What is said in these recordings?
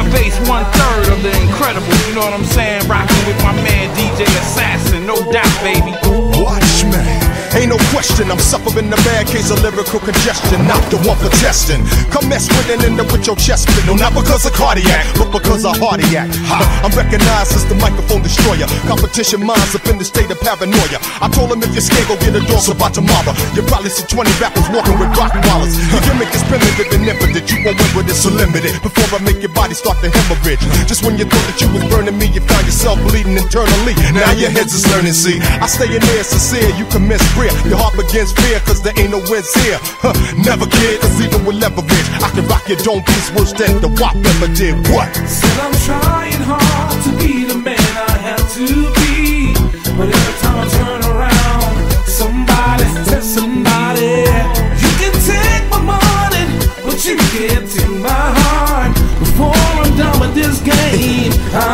face 1/3 of the Incredibles, you know what I'm saying? Rocking with my man DJ Assassin, no doubt, baby. Watch me. Ain't no question, I'm suffering a bad case of lyrical congestion. Not the one for testing. Come mess with and end up with your chest split. No, not because of cardiac, but because of heartiac. I'm recognized as the microphone destroyer. Competition minds up in the state of paranoia. I told him if you're scared, go get a dose about tomorrow. You probably see 20 rappers walking with rock wallets. Your gimmick is primitive and impotent. You won't win with it, so limited. Before I make your body start to hemorrhage. Just when you thought that you was burning me, you found yourself bleeding internally. Now your head's is learning, see. I stay in there sincere, you can miss prayer. Your heart begins fear, cause there ain't no wins here. Never kid, cause even with leverage, I can rock your dome piece worse than the WAP ever did. What? Said I'm trying hard to be the man I have to be, but every time I turn around, somebody says somebody. You can take my money, but you can't take my heart. Before I'm done with this game,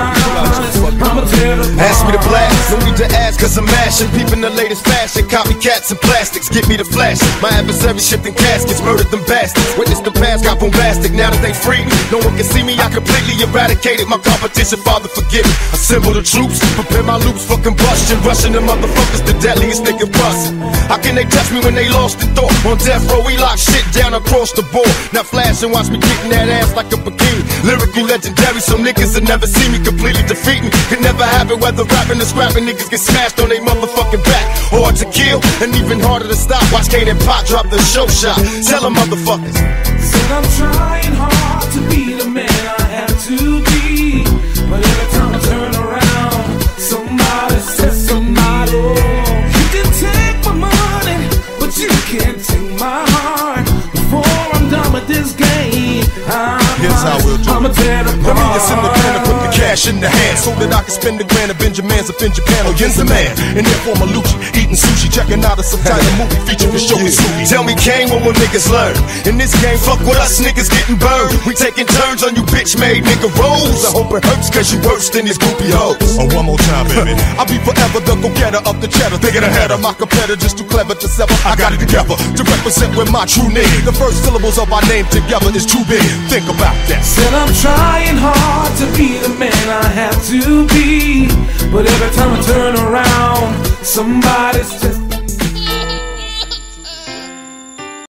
I'ma tear it apart. Ask me to blast, no need to ask, cause I'm mashing. Peeping the latest fashion, copycats and plastics, get me the flash. My adversary shifting caskets, murdered them bastards. Witness the past, got bombastic, now that they free. No one can see me, I completely eradicated my competition, Father forgive me. Assemble the troops, prepare my loops for combustion. Rushing them motherfuckers, the deadliest nigga bustin'. How can they touch me when they lost in thought? On death row, we lock shit down across the board. Now flash and watch me getting that ass like a bikini. Lyrically legendary, so niggas will never see me completely defeat me. Could never happen, whether rapping or scrapping, niggas get smashed on they motherfucking back. Hard to kill, and even harder to stop. Watch Kane and Pop drop the show shot. Tell them motherfuckers. Said I'm trying hard to be the man I have to be, but every time I turn around, somebody says somebody. You can take my money, but you can't take my heart. Before I'm done with this game, here's how we'll do I'ma tear it apart. Let me just in the pen and put the cash in the hand, so that I can spend the grand of Benjamins up in Japan. Oh, Yin's the man, in there for Malucci, eating sushi, checking out a subtitle movie featuring Showy Suki. Tell me, Kane, what will niggas learn? In this game, fuck with us, niggas getting burned. We taking turns on you bitch-made nigga rolls. I hope it hurts, cause you worse than these groupie hoes. Oh, one more time, baby. I'll be forever the go-getter of the cheddar. Thinking ahead of my competitor, just too clever to sever. I got it together to represent with my true name. The first syllables of our name together is too big. Think about that. Said I'm trying hard to be the man I have to be, but every time I turn around, somebody's just